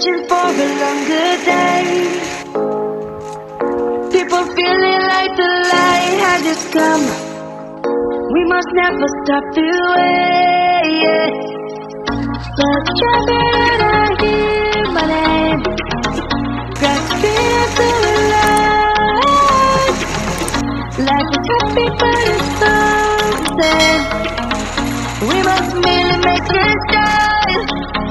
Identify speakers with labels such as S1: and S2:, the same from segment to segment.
S1: searching for a longer day. People feeling like the light has just come. We must never stop the way. But champion, I hear my name. Grasping into life. Life is happy but it's something. We must merely make it start.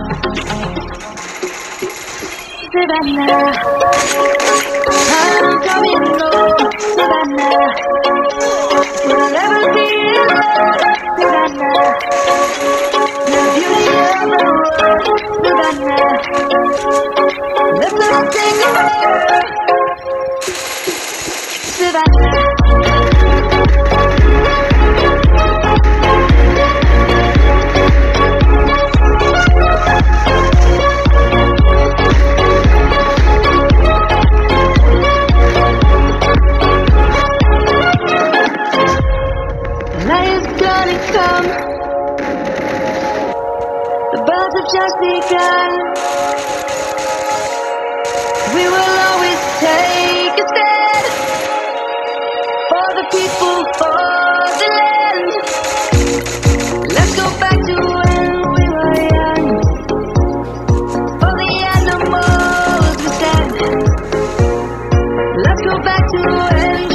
S1: Savannah, I'm coming home. Savannah, we'll never be alone. Savannah, the beauty of the world. Savannah, let's all take a walk. Savannah. Come. The birds have just begun. We will always take a stand for the people, for the land. Let's go back to when we were young. For the animals we stand. Let's go back to when